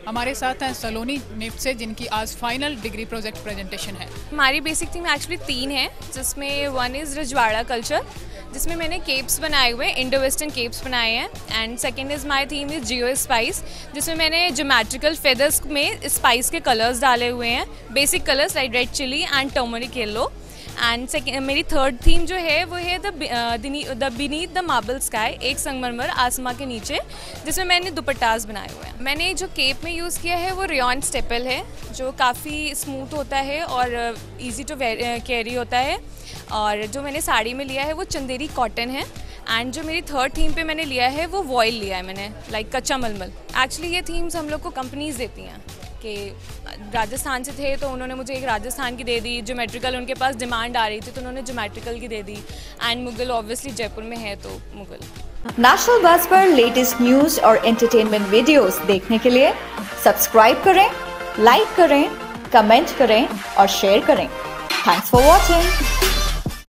हमारे साथ हैं सलोनी निफ्ट से, जिनकी आज फाइनल डिग्री प्रोजेक्ट प्रेजेंटेशन है। हमारी बेसिक थीम एक्चुअली 3 है, जिसमें वन इज़ रजवाड़ा कल्चर, जिसमें मैंने केप्स बनाए हुए हैं, इंडो वेस्टर्न केप्स बनाए हैं। And second is my theme is geo spice, जिसमें मैंने ज्योमेट्रिकल फेदर्स में स्पाइस के कलर्स डाले हुए हैं, basic colours like red chilli and turmeric yellow. And second मेरी थर्ड थीम जो है वो है the beneath the marble sky, एक संगमरमर आसमां के नीचे, जिसमें मैंने दुपट्टास बनाए हुए हैं। मैंने जो केप में यूज़ किया है वो रेयॉन स्टेपल है, जो काफ़ी स्मूथ होता है और इजी टू कैरी होता है। और जो मैंने साड़ी में लिया है वो चंदेरी कॉटन है। एंड जो मेरी थर्ड थीम पे मैंने लिया है वो वॉयल लिया है मैंने, लाइक कच्चा मलमल। एक्चुअली ये थीम्स हम लोग को कंपनीज देती हैं कि राजस्थान से थे तो उन्होंने मुझे एक राजस्थान की दे दी, ज्योमेट्रिकल उनके पास डिमांड आ रही थी तो उन्होंने ज्योमेट्रिकल की दे दी। एंड मुगल ऑब्वियसली जयपुर में है तो मुगल। नेशनल बज़ पर लेटेस्ट न्यूज़ और एंटरटेनमेंट वीडियोस देखने के लिए सब्सक्राइब करें, लाइक करें, कमेंट करें और शेयर करें। Thanks for watching.